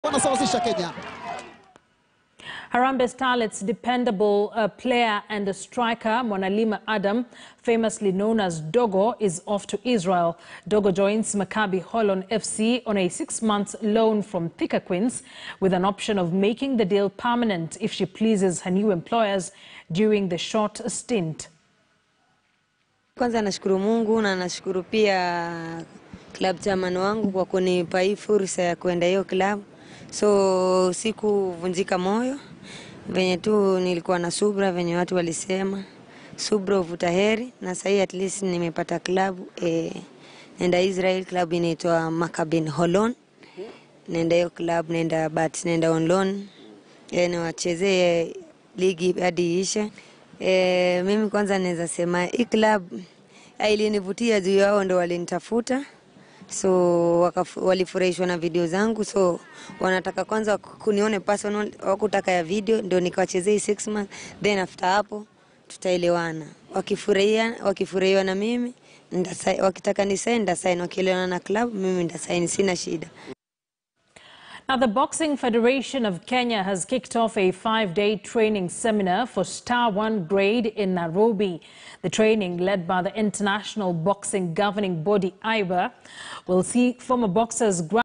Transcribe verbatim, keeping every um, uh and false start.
Wanasawazisha Kenya. Harambee Starlets dependable uh, player and a striker Mwanahalima Adam, famously known as Dogo, is off to Israel. Dogo joins Maccabi Holon F C on a six-month loan from Thika Queens, with an option of making the deal permanent if she pleases her new employers during the short stint. Kwanza nashukuru Mungu na nashukuru pia club chairman wangu kwa kunipa hii fursa ya kwenda hiyo club. So sikuvunjika moyo. Venye tu nilikuwa na subra, venye watu walisema subra uvuta heri, na sasa at least nimepata club eh, nenda Israel, club inaitwa Maccabi Holon. Nenda hiyo club, nenda but nenda on loan, yani wachezee ligi hadi ishe. Eh, mimi kwanza naweza sema hii club ilinivutia juu yao ndo walinitafuta. So walifurahishwa na video zangu, so wanataka kwanza kunione personal, wakutaka ya video ndio nikawachezea six months, then after hapo tutaelewana. Wakifurahia wakifurahia na mimi ndasai, wakitaka ni sign ndasign, wakielewana na club mimi ndasign, sina shida. Now, the Boxing Federation of Kenya has kicked off a five-day training seminar for Star one grade in Nairobi. The training, led by the International Boxing Governing Body I B A, will see former boxers